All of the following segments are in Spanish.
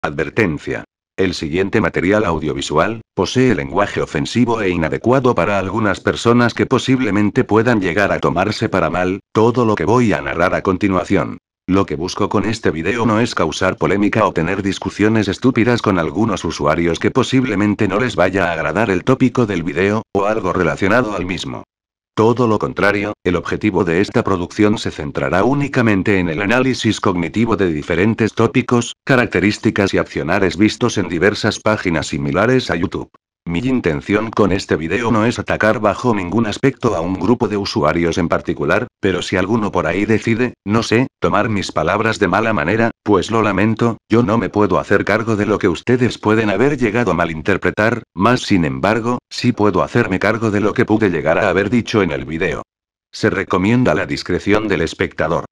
Advertencia. El siguiente material audiovisual posee lenguaje ofensivo e inadecuado para algunas personas que posiblemente puedan llegar a tomarse para mal todo lo que voy a narrar a continuación. Lo que busco con este video no es causar polémica o tener discusiones estúpidas con algunos usuarios que posiblemente no les vaya a agradar el tópico del video, o algo relacionado al mismo. Todo lo contrario, el objetivo de esta producción se centrará únicamente en el análisis cognitivo de diferentes tópicos, características y accionares vistos en diversas páginas similares a YouTube. Mi intención con este video no es atacar bajo ningún aspecto a un grupo de usuarios en particular, pero si alguno por ahí decide, no sé, tomar mis palabras de mala manera, pues lo lamento, yo no me puedo hacer cargo de lo que ustedes pueden haber llegado a malinterpretar, más sin embargo, sí puedo hacerme cargo de lo que pude llegar a haber dicho en el video. Se recomienda la discreción del espectador.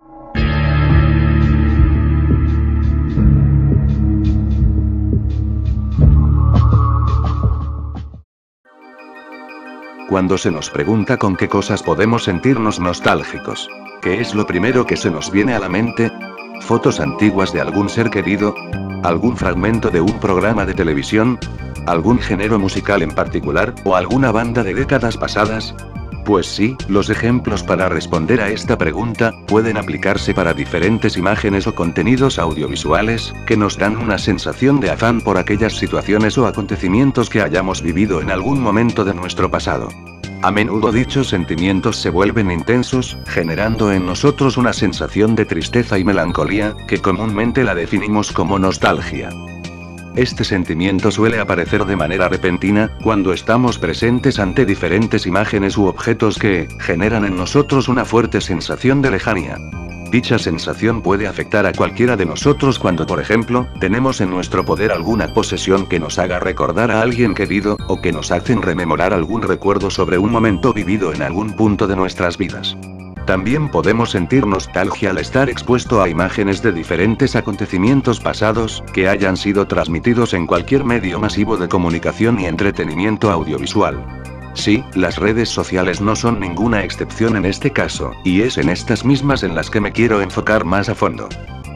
Cuando se nos pregunta con qué cosas podemos sentirnos nostálgicos, ¿qué es lo primero que se nos viene a la mente? ¿Fotos antiguas de algún ser querido? ¿Algún fragmento de un programa de televisión? ¿Algún género musical en particular, o alguna banda de décadas pasadas? Pues sí, los ejemplos para responder a esta pregunta pueden aplicarse para diferentes imágenes o contenidos audiovisuales, que nos dan una sensación de afán por aquellas situaciones o acontecimientos que hayamos vivido en algún momento de nuestro pasado. A menudo dichos sentimientos se vuelven intensos, generando en nosotros una sensación de tristeza y melancolía, que comúnmente la definimos como nostalgia. Este sentimiento suele aparecer de manera repentina, cuando estamos presentes ante diferentes imágenes u objetos que generan en nosotros una fuerte sensación de lejanía. Dicha sensación puede afectar a cualquiera de nosotros cuando, por ejemplo, tenemos en nuestro poder alguna posesión que nos haga recordar a alguien querido, o que nos hacen rememorar algún recuerdo sobre un momento vivido en algún punto de nuestras vidas. También podemos sentir nostalgia al estar expuesto a imágenes de diferentes acontecimientos pasados, que hayan sido transmitidos en cualquier medio masivo de comunicación y entretenimiento audiovisual. Sí, las redes sociales no son ninguna excepción en este caso, y es en estas mismas en las que me quiero enfocar más a fondo.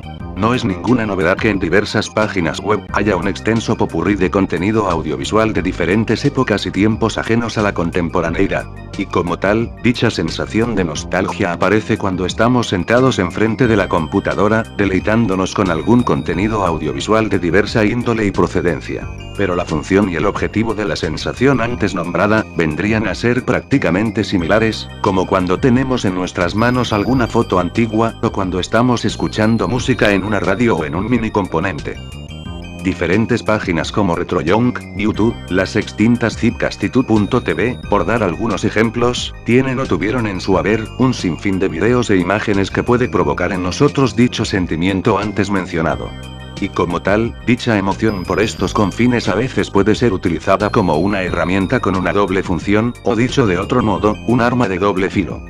No es ninguna novedad que en diversas páginas web haya un extenso popurrí de contenido audiovisual de diferentes épocas y tiempos ajenos a la contemporaneidad. Y como tal, dicha sensación de nostalgia aparece cuando estamos sentados enfrente de la computadora, deleitándonos con algún contenido audiovisual de diversa índole y procedencia. Pero la función y el objetivo de la sensación antes nombrada, vendrían a ser prácticamente similares, como cuando tenemos en nuestras manos alguna foto antigua, o cuando estamos escuchando música en una radio o en un mini componente. Diferentes páginas como RetroYoung, YouTube, las extintas Zipcast.tv, por dar algunos ejemplos, tienen o tuvieron en su haber un sinfín de videos e imágenes que puede provocar en nosotros dicho sentimiento antes mencionado. Y como tal, dicha emoción por estos confines a veces puede ser utilizada como una herramienta con una doble función, o dicho de otro modo, un arma de doble filo.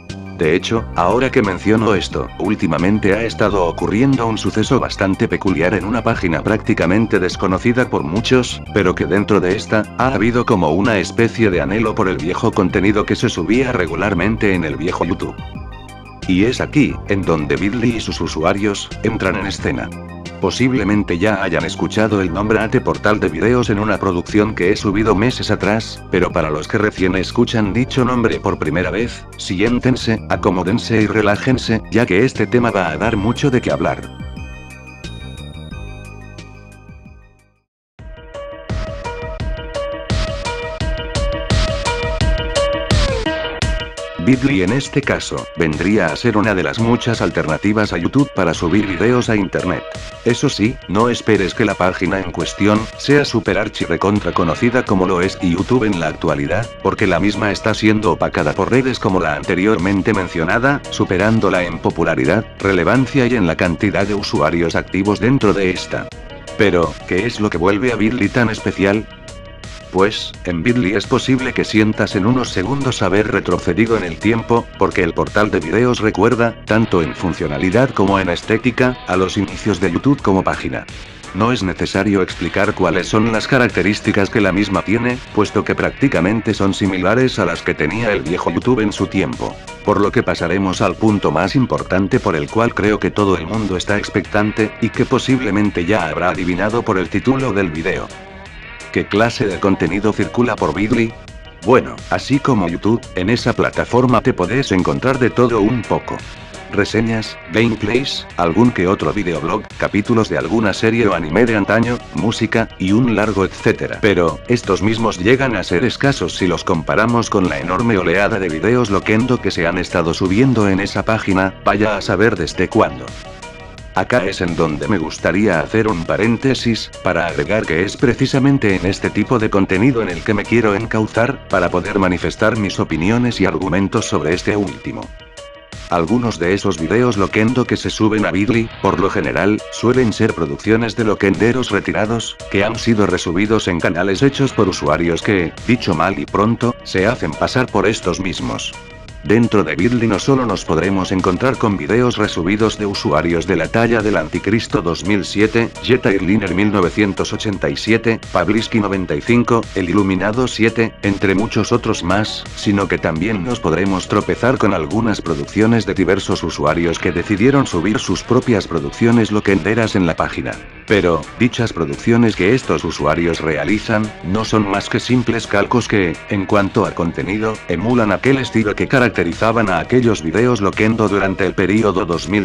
De hecho, ahora que menciono esto, últimamente ha estado ocurriendo un suceso bastante peculiar en una página prácticamente desconocida por muchos, pero que dentro de esta, ha habido como una especie de anhelo por el viejo contenido que se subía regularmente en el viejo YouTube. Y es aquí, en donde Bitly y sus usuarios, entran en escena. Posiblemente ya hayan escuchado el nombre ante portal de videos en una producción que he subido meses atrás, pero para los que recién escuchan dicho nombre por primera vez, siéntense, acomódense y relájense, ya que este tema va a dar mucho de qué hablar. Bitly en este caso, vendría a ser una de las muchas alternativas a YouTube para subir videos a internet. Eso sí, no esperes que la página en cuestión sea super archi recontra conocida como lo es YouTube en la actualidad, porque la misma está siendo opacada por redes como la anteriormente mencionada, superándola en popularidad, relevancia y en la cantidad de usuarios activos dentro de esta. Pero, ¿qué es lo que vuelve a Bitly tan especial? Pues, en Bitly es posible que sientas en unos segundos haber retrocedido en el tiempo, porque el portal de videos recuerda, tanto en funcionalidad como en estética, a los inicios de YouTube como página. No es necesario explicar cuáles son las características que la misma tiene, puesto que prácticamente son similares a las que tenía el viejo YouTube en su tiempo. Por lo que pasaremos al punto más importante por el cual creo que todo el mundo está expectante, y que posiblemente ya habrá adivinado por el título del video. ¿Qué clase de contenido circula por Bitly? Bueno, así como YouTube, en esa plataforma te podés encontrar de todo un poco. Reseñas, gameplays, algún que otro videoblog, capítulos de alguna serie o anime de antaño, música, y un largo etcétera. Pero, estos mismos llegan a ser escasos si los comparamos con la enorme oleada de videos loquendo que se han estado subiendo en esa página, vaya a saber desde cuándo. Acá es en donde me gustaría hacer un paréntesis, para agregar que es precisamente en este tipo de contenido en el que me quiero encauzar, para poder manifestar mis opiniones y argumentos sobre este último. Algunos de esos videos loquendo que se suben a Bitly, por lo general, suelen ser producciones de loquenderos retirados, que han sido resubidos en canales hechos por usuarios que, dicho mal y pronto, se hacen pasar por estos mismos. Dentro de Bitly no solo nos podremos encontrar con videos resubidos de usuarios de la talla del Anticristo 2007, Jetairliner 1987, Pablisky 95, El Iluminado 7, entre muchos otros más, sino que también nos podremos tropezar con algunas producciones de diversos usuarios que decidieron subir sus propias producciones loquenderas en la página. Pero, dichas producciones que estos usuarios realizan, no son más que simples calcos que, en cuanto a contenido, emulan aquel estilo que caracterizaban a aquellos videos loquendo durante el período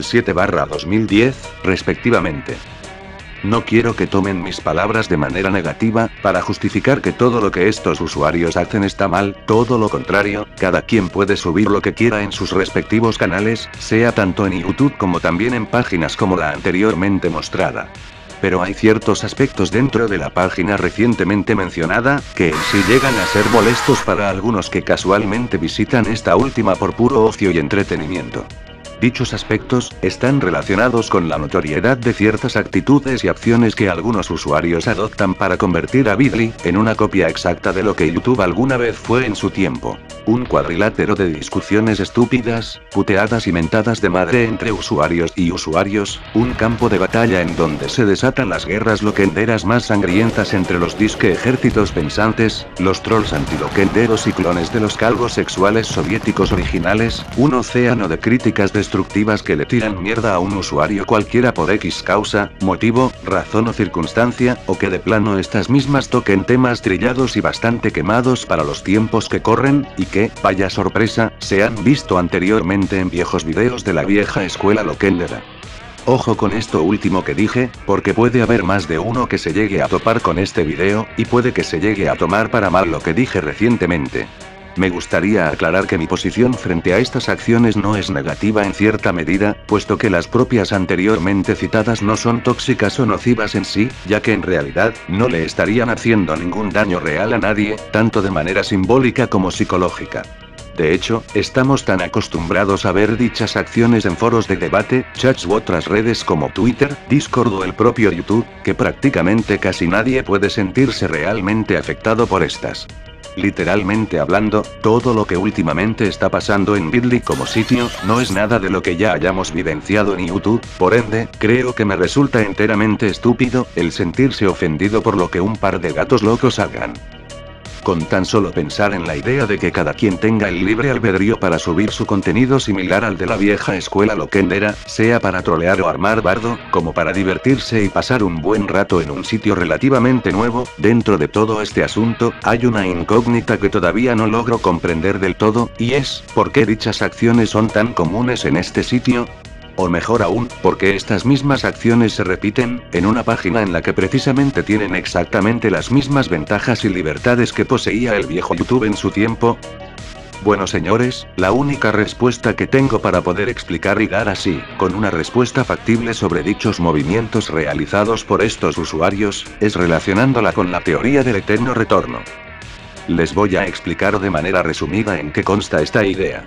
2007-2010, respectivamente. No quiero que tomen mis palabras de manera negativa, para justificar que todo lo que estos usuarios hacen está mal, todo lo contrario, cada quien puede subir lo que quiera en sus respectivos canales, sea tanto en YouTube como también en páginas como la anteriormente mostrada. Pero hay ciertos aspectos dentro de la página recientemente mencionada, que en sí llegan a ser molestos para algunos que casualmente visitan esta última por puro ocio y entretenimiento. Dichos aspectos, están relacionados con la notoriedad de ciertas actitudes y acciones que algunos usuarios adoptan para convertir a Bitly, en una copia exacta de lo que YouTube alguna vez fue en su tiempo. Un cuadrilátero de discusiones estúpidas, puteadas y mentadas de madre entre usuarios y usuarios, un campo de batalla en donde se desatan las guerras loquenderas más sangrientas entre los disque ejércitos pensantes, los trolls antiloquenderos y clones de los calvos sexuales soviéticos originales, un océano de críticas destructivas que le tiran mierda a un usuario cualquiera por X causa, motivo, razón o circunstancia, o que de plano estas mismas toquen temas trillados y bastante quemados para los tiempos que corren, y que, vaya sorpresa, se han visto anteriormente en viejos videos de la vieja escuela loquendera. Ojo con esto último que dije, porque puede haber más de uno que se llegue a topar con este video, y puede que se llegue a tomar para mal lo que dije recientemente. Me gustaría aclarar que mi posición frente a estas acciones no es negativa en cierta medida, puesto que las propias anteriormente citadas no son tóxicas o nocivas en sí, ya que en realidad, no le estarían haciendo ningún daño real a nadie, tanto de manera simbólica como psicológica. De hecho, estamos tan acostumbrados a ver dichas acciones en foros de debate, chats u otras redes como Twitter, Discord o el propio YouTube, que prácticamente casi nadie puede sentirse realmente afectado por estas. Literalmente hablando, todo lo que últimamente está pasando en Bitly como sitio, no es nada de lo que ya hayamos vivenciado en YouTube, por ende, creo que me resulta enteramente estúpido, el sentirse ofendido por lo que un par de gatos locos hagan. Con tan solo pensar en la idea de que cada quien tenga el libre albedrío para subir su contenido similar al de la vieja escuela loquendera, sea para trolear o armar bardo, como para divertirse y pasar un buen rato en un sitio relativamente nuevo, dentro de todo este asunto, hay una incógnita que todavía no logro comprender del todo, y es, ¿por qué dichas acciones son tan comunes en este sitio? O mejor aún, porque estas mismas acciones se repiten, en una página en la que precisamente tienen exactamente las mismas ventajas y libertades que poseía el viejo YouTube en su tiempo. Bueno señores, la única respuesta que tengo para poder explicar y dar así, con una respuesta factible sobre dichos movimientos realizados por estos usuarios, es relacionándola con la teoría del eterno retorno. Les voy a explicar de manera resumida en qué consta esta idea.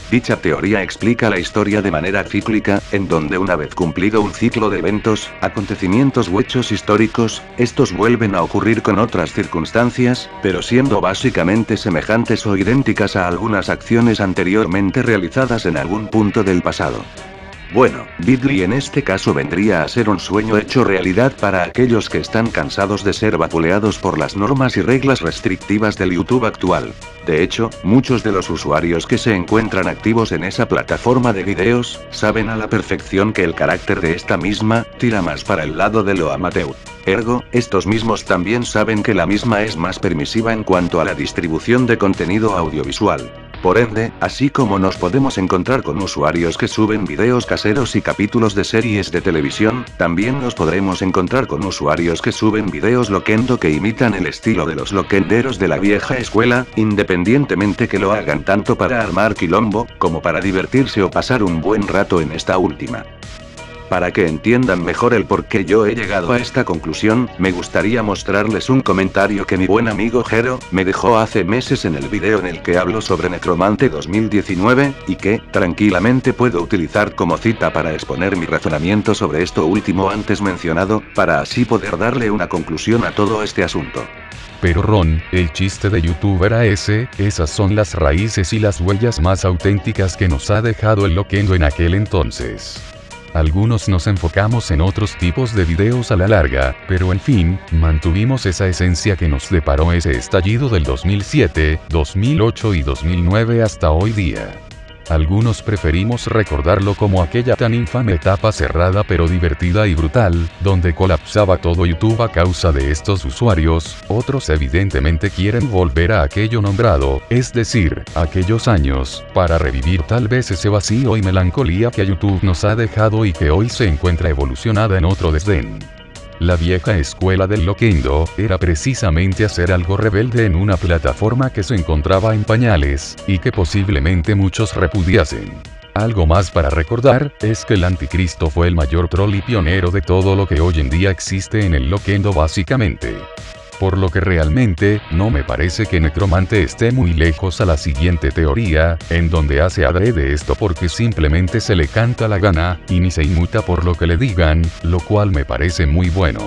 Dicha teoría explica la historia de manera cíclica, en donde una vez cumplido un ciclo de eventos, acontecimientos u hechos históricos, estos vuelven a ocurrir con otras circunstancias, pero siendo básicamente semejantes o idénticas a algunas acciones anteriormente realizadas en algún punto del pasado. Bueno, Bitly en este caso vendría a ser un sueño hecho realidad para aquellos que están cansados de ser vapuleados por las normas y reglas restrictivas del YouTube actual. De hecho, muchos de los usuarios que se encuentran activos en esa plataforma de videos, saben a la perfección que el carácter de esta misma, tira más para el lado de lo amateur. Ergo, estos mismos también saben que la misma es más permisiva en cuanto a la distribución de contenido audiovisual. Por ende, así como nos podemos encontrar con usuarios que suben videos caseros y capítulos de series de televisión, también nos podremos encontrar con usuarios que suben videos loquendo que imitan el estilo de los loquenderos de la vieja escuela, independientemente que lo hagan tanto para armar quilombo, como para divertirse o pasar un buen rato en esta última. Para que entiendan mejor el por qué yo he llegado a esta conclusión, me gustaría mostrarles un comentario que mi buen amigo Jero me dejó hace meses en el video en el que hablo sobre Necromante 2019, y que, tranquilamente puedo utilizar como cita para exponer mi razonamiento sobre esto último antes mencionado, para así poder darle una conclusión a todo este asunto. Pero Ron, el chiste de YouTube era ese, esas son las raíces y las huellas más auténticas que nos ha dejado el loquendo en aquel entonces. Algunos nos enfocamos en otros tipos de videos a la larga, pero en fin, mantuvimos esa esencia que nos deparó ese estallido del 2007, 2008 y 2009 hasta hoy día. Algunos preferimos recordarlo como aquella tan infame etapa cerrada pero divertida y brutal, donde colapsaba todo YouTube a causa de estos usuarios. Otros evidentemente quieren volver a aquello nombrado, es decir, aquellos años, para revivir tal vez ese vacío y melancolía que YouTube nos ha dejado y que hoy se encuentra evolucionada en otro desdén. La vieja escuela del loquendo era precisamente hacer algo rebelde en una plataforma que se encontraba en pañales, y que posiblemente muchos repudiasen. Algo más para recordar, es que el anticristo fue el mayor troll y pionero de todo lo que hoy en día existe en el loquendo básicamente. Por lo que realmente, no me parece que Necromante esté muy lejos a la siguiente teoría, en donde hace adrede esto porque simplemente se le canta la gana, y ni se inmuta por lo que le digan, lo cual me parece muy bueno.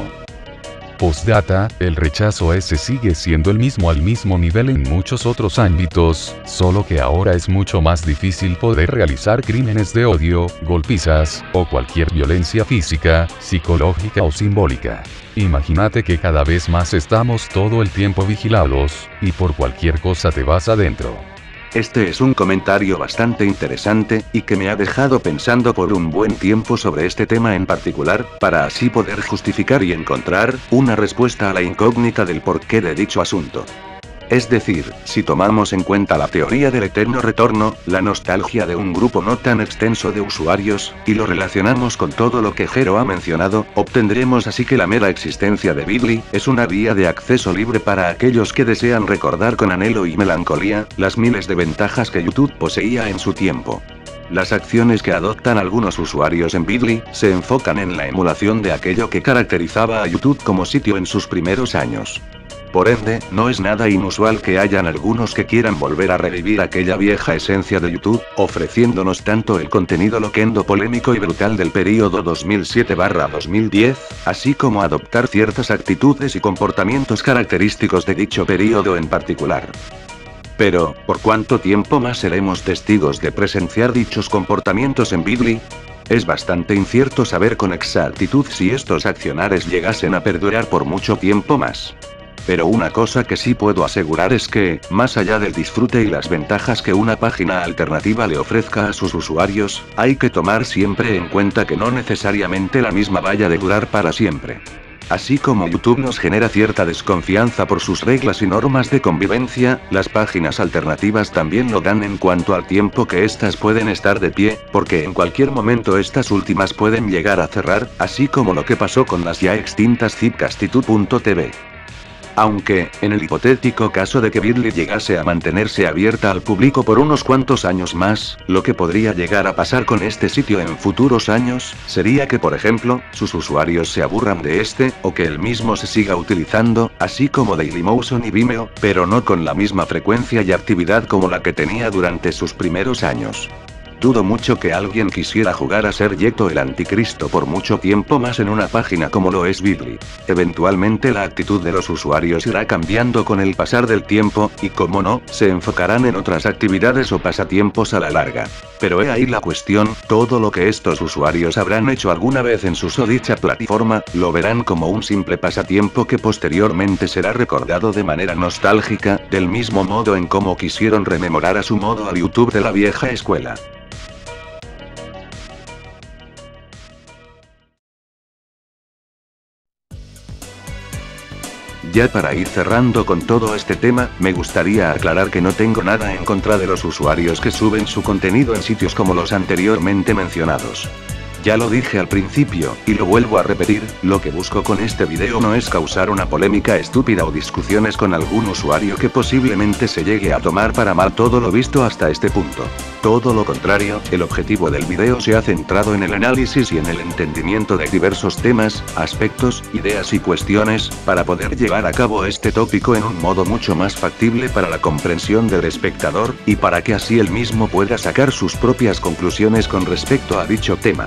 Postdata, el rechazo ese sigue siendo el mismo al mismo nivel en muchos otros ámbitos, solo que ahora es mucho más difícil poder realizar crímenes de odio, golpizas, o cualquier violencia física, psicológica o simbólica. Imagínate que cada vez más estamos todo el tiempo vigilados, y por cualquier cosa te vas adentro. Este es un comentario bastante interesante, y que me ha dejado pensando por un buen tiempo sobre este tema en particular, para así poder justificar y encontrar una respuesta a la incógnita del porqué de dicho asunto. Es decir, si tomamos en cuenta la teoría del eterno retorno, la nostalgia de un grupo no tan extenso de usuarios, y lo relacionamos con todo lo que Jero ha mencionado, obtendremos así que la mera existencia de Bitly es una vía de acceso libre para aquellos que desean recordar con anhelo y melancolía las miles de ventajas que YouTube poseía en su tiempo. Las acciones que adoptan algunos usuarios en Bitly se enfocan en la emulación de aquello que caracterizaba a YouTube como sitio en sus primeros años. Por ende, no es nada inusual que hayan algunos que quieran volver a revivir aquella vieja esencia de YouTube, ofreciéndonos tanto el contenido loquendo polémico y brutal del período 2007-2010, así como adoptar ciertas actitudes y comportamientos característicos de dicho período en particular. Pero, ¿por cuánto tiempo más seremos testigos de presenciar dichos comportamientos en Bitly? Es bastante incierto saber con exactitud si estos accionares llegasen a perdurar por mucho tiempo más. Pero una cosa que sí puedo asegurar es que, más allá del disfrute y las ventajas que una página alternativa le ofrezca a sus usuarios, hay que tomar siempre en cuenta que no necesariamente la misma vaya a durar para siempre. Así como YouTube nos genera cierta desconfianza por sus reglas y normas de convivencia, las páginas alternativas también lo dan en cuanto al tiempo que éstas pueden estar de pie, porque en cualquier momento estas últimas pueden llegar a cerrar, así como lo que pasó con las ya extintas Zipcast y Tu.tv. Aunque, en el hipotético caso de que Bitly llegase a mantenerse abierta al público por unos cuantos años más, lo que podría llegar a pasar con este sitio en futuros años, sería que por ejemplo, sus usuarios se aburran de este, o que el mismo se siga utilizando, así como Dailymotion y Vimeo, pero no con la misma frecuencia y actividad como la que tenía durante sus primeros años. Dudo mucho que alguien quisiera jugar a ser Yeto el anticristo por mucho tiempo más en una página como lo es Bitly. Eventualmente la actitud de los usuarios irá cambiando con el pasar del tiempo, y como no, se enfocarán en otras actividades o pasatiempos a la larga. Pero he ahí la cuestión, todo lo que estos usuarios habrán hecho alguna vez en su dicha plataforma, lo verán como un simple pasatiempo que posteriormente será recordado de manera nostálgica, del mismo modo en cómo quisieron rememorar a su modo al YouTube de la vieja escuela. Ya para ir cerrando con todo este tema, me gustaría aclarar que no tengo nada en contra de los usuarios que suben su contenido en sitios como los anteriormente mencionados. Ya lo dije al principio, y lo vuelvo a repetir, lo que busco con este video no es causar una polémica estúpida o discusiones con algún usuario que posiblemente se llegue a tomar para mal todo lo visto hasta este punto. Todo lo contrario, el objetivo del video se ha centrado en el análisis y en el entendimiento de diversos temas, aspectos, ideas y cuestiones, para poder llevar a cabo este tópico en un modo mucho más factible para la comprensión del espectador, y para que así él mismo pueda sacar sus propias conclusiones con respecto a dicho tema.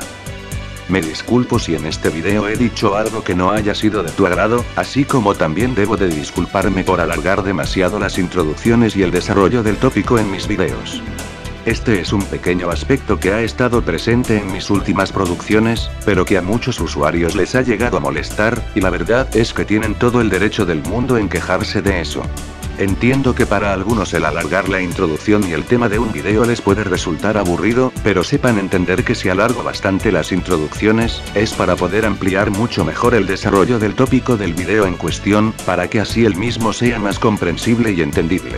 Me disculpo si en este video he dicho algo que no haya sido de tu agrado, así como también debo de disculparme por alargar demasiado las introducciones y el desarrollo del tópico en mis videos. Este es un pequeño aspecto que ha estado presente en mis últimas producciones, pero que a muchos usuarios les ha llegado a molestar, y la verdad es que tienen todo el derecho del mundo en quejarse de eso. Entiendo que para algunos el alargar la introducción y el tema de un video les puede resultar aburrido, pero sepan entender que si alargo bastante las introducciones, es para poder ampliar mucho mejor el desarrollo del tópico del video en cuestión, para que así el mismo sea más comprensible y entendible.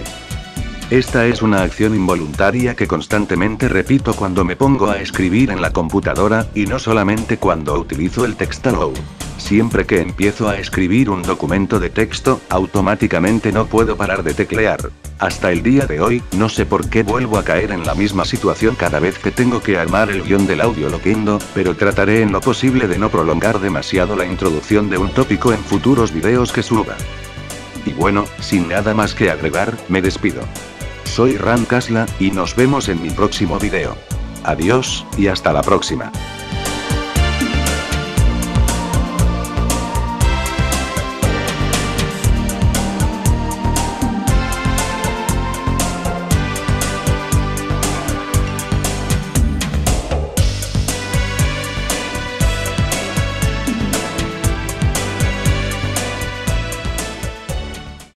Esta es una acción involuntaria que constantemente repito cuando me pongo a escribir en la computadora, y no solamente cuando utilizo el Textaload. Siempre que empiezo a escribir un documento de texto, automáticamente no puedo parar de teclear. Hasta el día de hoy, no sé por qué vuelvo a caer en la misma situación cada vez que tengo que armar el guión del audio Loquendo, pero trataré en lo posible de no prolongar demasiado la introducción de un tópico en futuros videos que suba. Y bueno, sin nada más que agregar, me despido. Soy Ran Kasla, y nos vemos en mi próximo video. Adiós, y hasta la próxima.